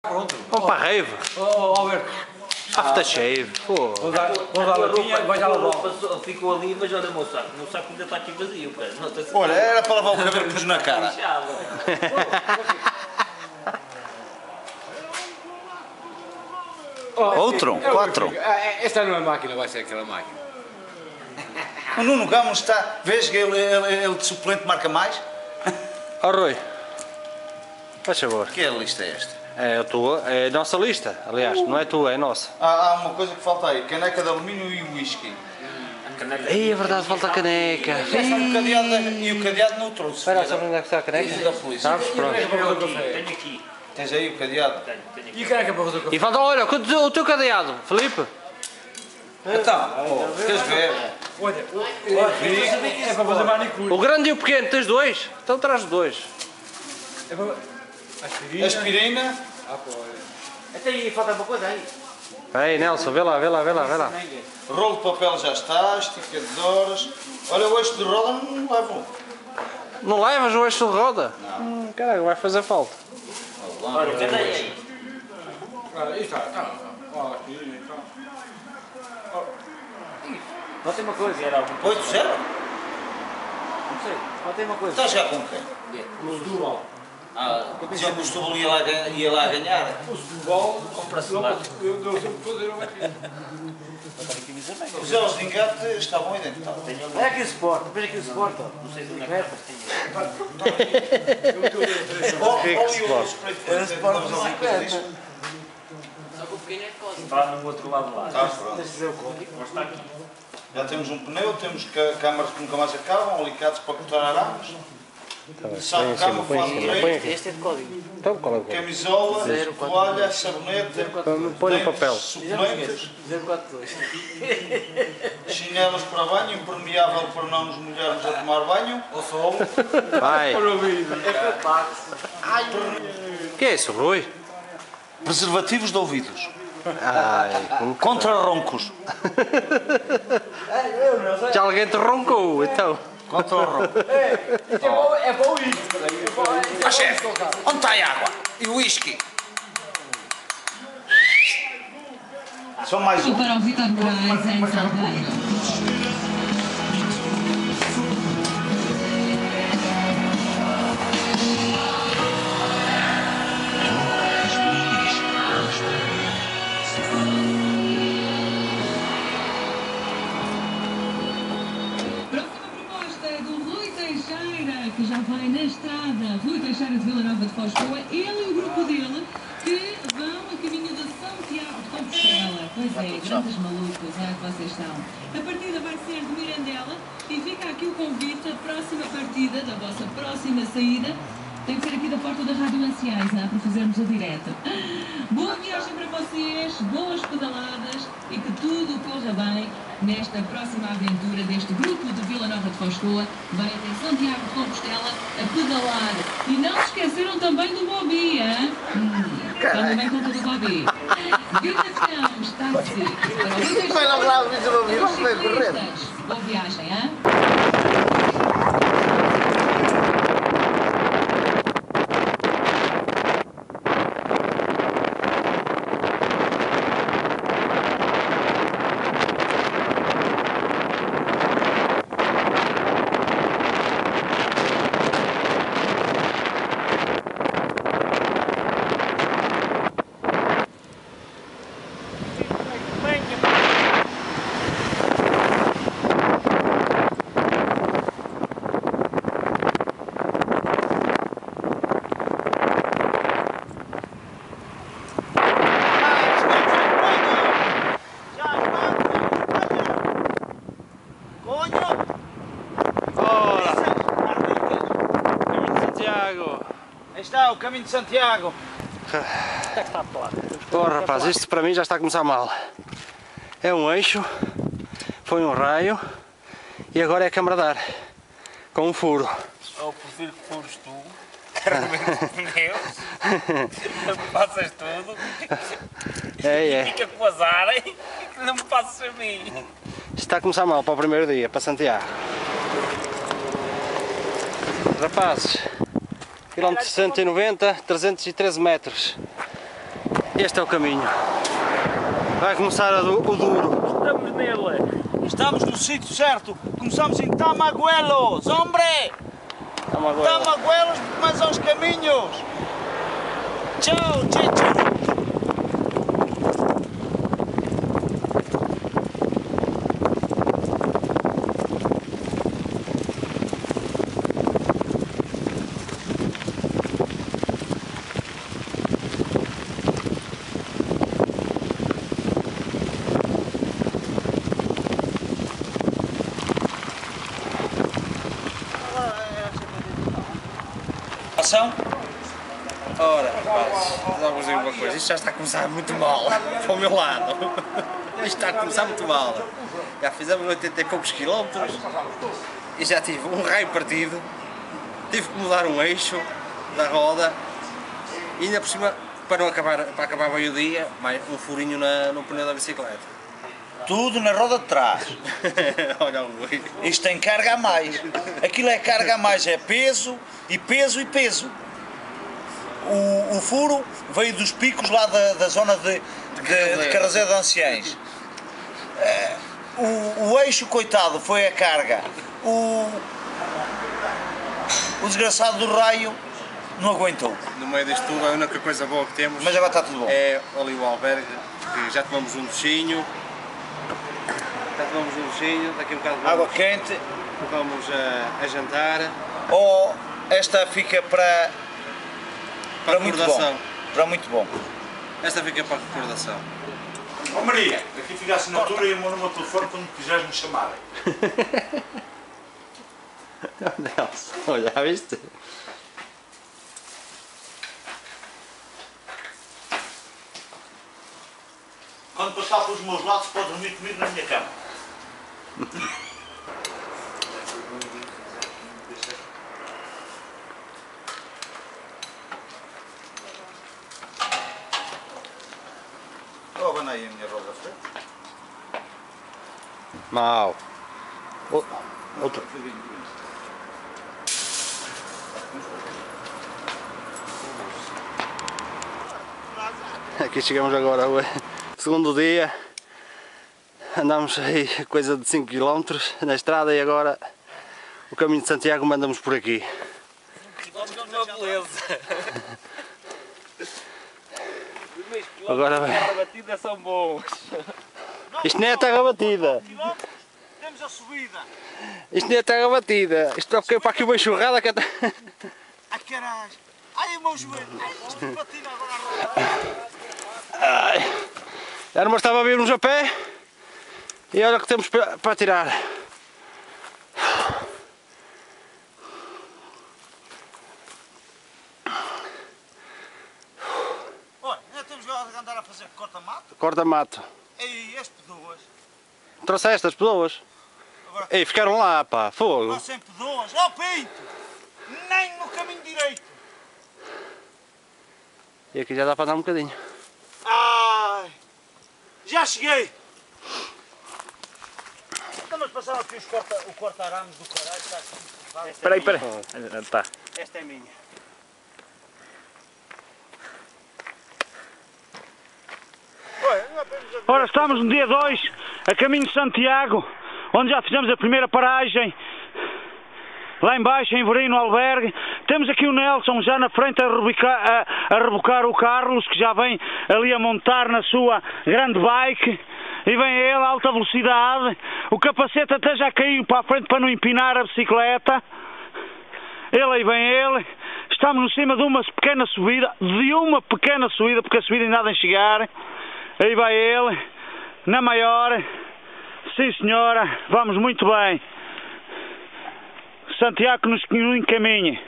Pronto. Vamos para a rave. Alberto. Aftershave. Pô. Vou dar a latinha, vai já lavar. Ficou ali, mas olha o meu saco ainda está aqui vazio, cara. Olha, era para lavar o cabelo que pus na cara. Outro? 4? Esta não é máquina, vai ser aquela máquina. O Nuno Gamos está. Vês que ele de suplente marca mais? Ó Rui. Faz favor. Que lista é esta? É a tua, é a nossa lista. Aliás, não é tua, é nossa. Há uma coisa que falta aí: caneca de alumínio e whisky. Ei, é verdade, falta a caneca. E o cadeado não trouxe. Espera, sabe onde é que está a caneca? Da polícia. Sabes? Pronto. Tenho aqui. Tens aí o cadeado? E quem é que é para fazer o café? E falta, olha, o teu cadeado, Felipe. Então, queres ver? Olha, é para fazer manicure. O grande e o pequeno, tens dois? Então traz dois. É para... Aspirina. Até aí, falta uma coisa aí. Aí, Nelson, vê lá. Rolo de papel já está, esticadores. Olha, o eixo de roda não levam. Não levas o eixo de roda? Não. Caralho, vai fazer falta. Olha, cadê aí? Está. Só tem uma coisa, era algum. 8-0? Não sei, só tem uma coisa. Estás já com quem? O Setúbal. Já que o Setúbal ia lá ganhar. O Setúbal... Compra-se lá. Eu dou sempre fazer uma aqui. Os elos de engate estavam identados. Olha aqui o Sport, veja aqui o Sport. Não sei se não é. Só que o pequeno é código. Está no outro lado lá. Está pronto. Deixa eu ver o código. Mas está aqui. Já temos um pneu, temos câmaras que nunca mais acabam, alicates para cortar arames, saco de cama, fato de treino, Este é de código. Então qual é o código? camisola, toalha, sabonete, Põe no papel. suplentes, 042. chinelas para banho, impermeável para não nos molharmos a tomar banho. Ao sol. Vai. Para o vidro. O que é isso, Rui? Preservativos de ouvidos, Ai, contra roncos, já alguém te roncou, então. contra o ronco. É para o whisky. Ah, chefe, onde está a água? E o whisky? Só mais E um. para o Vitor Moraes em Salgueiro. Próxima proposta é do Rui Teixeira, que já vai na estrada. Rui Teixeira de Vila Nova de Foscoa, ele e o grupo dele, que vão a caminho de Santiago de Compostela. Pois é, grandes malucos, é que vocês são. A partida vai ser de Mirandela e fica aqui o convite, a próxima partida, da vossa próxima saída, tem que ser aqui da porta da Rádio Anciães, para fazermos o direto. Boa viagem para vocês, boas pedaladas e que tudo corra bem nesta próxima aventura deste grupo de Vila Nova de Foscoa. Vai até Santiago de Compostela a pedalar. E não se esqueceram também do Bobby, hein? Tomem bem conta do Bobby. Vida Campos, táxi. Vai logo lá, o Vitor Bobby, vamos ver correr. Boa viagem, hein? Aí está, o caminho de Santiago. Porra, rapaz, isto para mim já está a começar mal. É um eixo, foi um raio e agora é a câmara de ar, com um furo. Eu prefiro que fores tu. Pneus. Passas tudo. É. Fica com azar e que não me passes a mim. Isto está a começar mal para o primeiro dia, para Santiago. Rapazes, quilómetro 190, 313 metros. Este é o caminho. Vai começar o duro. Estamos nele. Estamos no sítio certo. Começamos em Tamaguelos, hombre! Tamaguelos, mas aos caminhos! Tchau, tchau! Ação? Ora, rapazes, vamos dizer uma coisa, isto já está a começar muito mal, para o meu lado. Isto está a começar muito mal. Já fizemos 80 e poucos quilómetros e já tive um raio partido, tive que mudar um eixo da roda e ainda por cima, para acabar bem o dia, um furinho no pneu da bicicleta. Tudo na roda de trás. Olha o Rui. Isto tem carga a mais. Aquilo é carga a mais, é peso e peso e peso. O furo veio dos picos lá da zona de Carrazeiro de Anciães. O eixo, coitado, foi a carga. O desgraçado do raio não aguentou. No meio disto tudo, a única coisa boa que temos Mas agora está tudo bom. é ali o albergue, que já tomamos um duchinho. Daqui um bocado Água quente. vamos a jantar. Ou esta fica para muito recordação. bom. Para muito bom. Esta fica para recordação. Ó Maria, aqui fica a assinatura e o meu número de telefone quando quiseres me chamarem. Nelson, olha, já viste? Quando passar pelos meus lados pode dormir comigo na minha cama. Oh, abana aí a minha roda frente. Mau. Outro. Aqui chegamos agora, segundo dia. Andamos aí coisa de 5 km na estrada e agora o caminho de Santiago mandamos por aqui. Uma beleza. Agora vai. A batida são bons. Isto nem é terra batida. Temos a subida. Isto nem é terra batida. Isto é para aqui uma enxurrada que é. Ai caralho. Ai o meu joelho. Ai, isto patina agora a roda. Ai. Já não estava a vir-nos a pé. E olha o que temos para tirar. Olha, ainda temos que andar a fazer corta-mato. Corta-mato. Ei, as pedoas. Trouxeste as pessoas? Agora, Ei, ficaram lá, pá, fogo. há sempre pedoas. Ó peito! Nem no caminho direito. E aqui já dá para andar um bocadinho. Ai! Já cheguei! Estamos a passar aqui o corta-arames do caralho. Está aqui. Espera aí. Tá. Esta é minha. Ora, estamos no dia 2, a caminho de Santiago, onde já fizemos a primeira paragem, lá embaixo em Verim, no albergue. Temos aqui o Nelson já na frente a rebocar o Carlos, que já vem ali a montar na sua grande bike. E vem ele a alta velocidade, o capacete até já caiu para a frente para não empinar a bicicleta. Aí vem ele, estamos no cima de uma pequena subida, porque a subida ainda há de chegar. Aí vai ele, na maior, sim senhora, vamos muito bem. Santiago nos encaminhe.